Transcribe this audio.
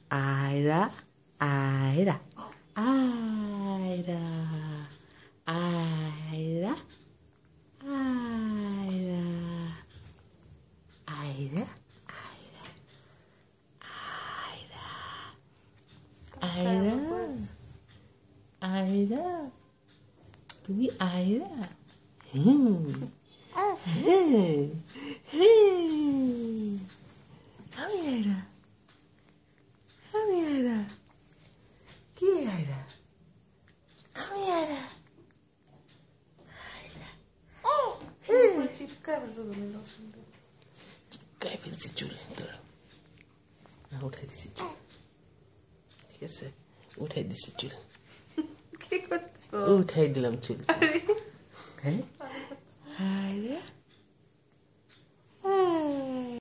Ayra, Ayra, Ayra, Ayra, Ayra, Ayra, Ayra, Ayra, তুমি আয়রা আমি আয়রা কি আয়রা আমি আয়রা চিৎকার ফেলছি চুল তোর উঠাই দিছি চুল ঠিক আছে উঠাই দিছি চুল কি করছো উঠাই দিলাম চুল হ্যাঁ